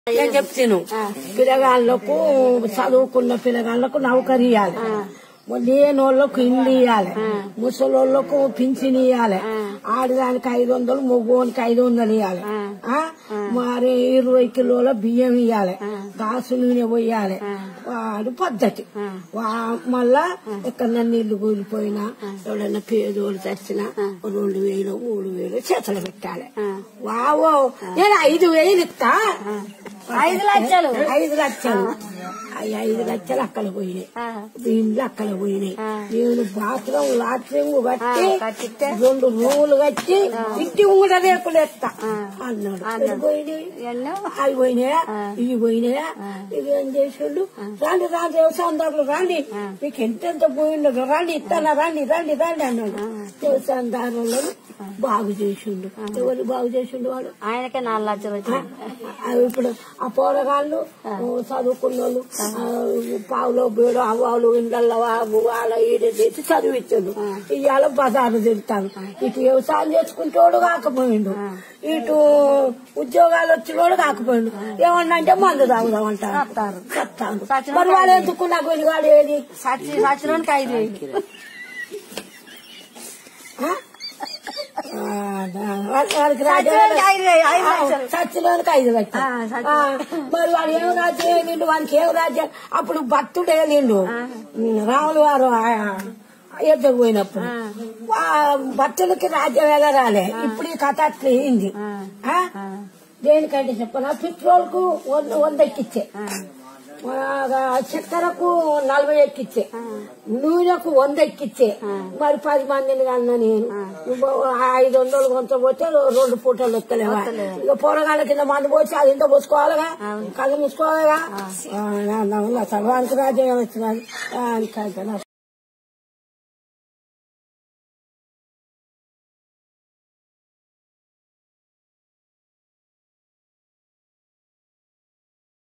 నేను చెప్తాను పిల్లగాళ్ళకు చదువుకున్న పిల్లగాళ్ళకు నౌకరీ ఇవ్వాలి, లేనోళ్ళకు ఇల్లు ఇవ్వాలి, ముసలోళ్ళకు పింఛన్ ఇవ్వాలి, ఆడదానికి 500 మగోనికి 500 ఇవ్వాలి, మరి 20 కిలోల బియ్యం ఇవ్వాలి, గాసు నూనె పోయాలి. వాడు పద్ధతి. మళ్ళా ఎక్కడన్నా నీళ్లు కూలిపోయినా ఎవడన్నా పేదోళ్ళు చచ్చినా 2000 3000 చేతలు పెట్టాలి. వావో నేను 5000 ఇస్తా, 5 లక్షలు 5 లక్షలు 5 లక్షలు అక్కడ పోయినాయి, ఇండ్లు అక్కడ పోయినాయి. నేను బాత్రూమ్ లాట్రింగ్ కట్టి 2 రూములు కట్టి ఇంటి కూడా రేకులు ఎత్తా అన్నాడు. పోయినాయి అవి పోయినాయా ఇవి పోయినాయా, ఇది ఏం చేసిండు, రాండి రాండి వ్యవసాయదారులు రాండి, మీకు ఎంతెంత పోయిండదు రండి ఇస్తానా రండి రండి రండి అన్నాడు. వ్యవసాయదారులను బాగు చేసిండు. ఎవరు బాగు చేసిండు? వాడు ఆయనకే 4 లక్షలు వచ్చాయి. ఇప్పుడు ఆ పోరగాళ్ళు చదువుకున్న వాళ్ళు పావులో బేడు అవ్వాలు ఇండ్ల వాళ్ళ ఈడ చేసి చదివించాడు. ఇవాళ బజారు తిరుగుతాను. ఇటు వ్యవసాయం చేసుకుంటోడు కాకపోయిండు, ఇటు ఉద్యోగాలు వచ్చినోడు కాకపోయిండు. ఏమన్నా అంటే మందు తాగుదామంటారు చెప్తాను. మరి వాళ్ళు ఎందుకు నాకు వెలుగాడు ఏది సచ్చిలోనికి 5,000 చచ్చిలోనికి 5 లక్షలు. మరి వాడు ఏం రాజ్యం వెళ్ళిండు, వానికి ఏం రాజ్యం? అప్పుడు భక్తుడు వెళ్ళిండు రాములు వారు యుద్ధకు పోయినప్పుడు, భక్తులకి రాజ్యం ఎలా రాలే. ఇప్పుడు ఈ కథ అట్లా అయింది. దేనికంటే చెప్పనా, పెట్రోల్ కు 100 ఎక్కిచ్చే, చక్కెరకు 40 ఎక్కిచ్చే, నూనెకు 100 ఎక్కిచ్చే. మరి 10 మందిని కన్నా నేను 500 కొంత పోతే 2 పూటలు వస్తలేవా? ఇక పోరగాళ్ళ కింద మందు పోసి అది ఇంత పోసుకోవాలిగా, కళ్ళు మూసుకోవాలిగా. సర్వానికి రాజ్యం వచ్చినది.